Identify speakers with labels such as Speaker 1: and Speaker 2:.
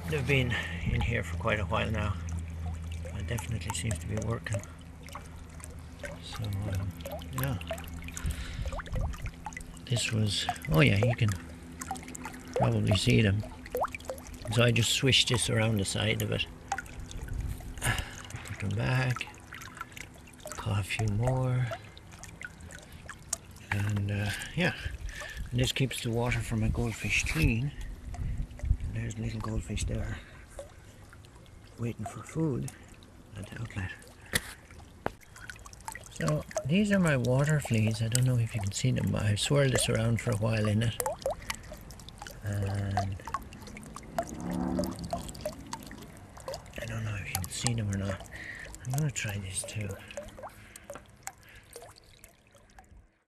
Speaker 1: They've been in here for quite a while now. It definitely seems to be working. So yeah, this was, oh yeah, you can probably see them. So I just swished this around the side of it, put them back, caught a few more, and yeah, and this keeps the water for my goldfish clean. And there's a little goldfish there waiting for food at the outlet. So these are my water fleas. I don't know if you can see them, but I've swirled this around for a while in it, and I don't know if you can see them or not. I'm going to try this too.